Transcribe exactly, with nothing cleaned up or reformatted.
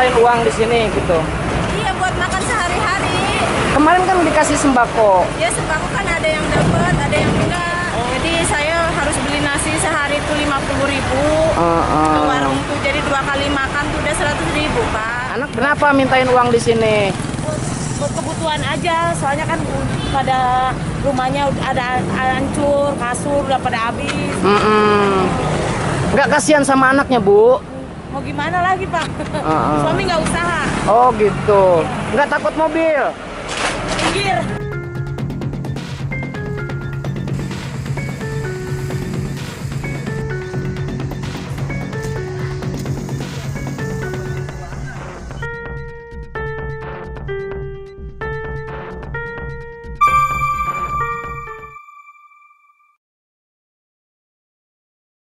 mintain uang di sini gitu? Iya, buat makan sehari-hari. Kemarin kan dikasih sembako. Ya sembako kan ada yang dapat, ada yang enggak. Jadi saya harus beli nasi sehari itu lima puluh ribu. Uh, uh. Ke warung tuh jadi dua kali makan tuh udah seratus ribu, Pak. Anak kenapa mintain uang di sini? Buat, buat kebutuhan aja, soalnya kan pada rumahnya ada hancur, kasur udah pada habis. Mm -mm. Nggak kasihan sama anaknya, Bu? Mau gimana lagi, Pak? Uh, uh. Suami nggak usaha. Oh gitu. Nggak takut mobil? Pinggir.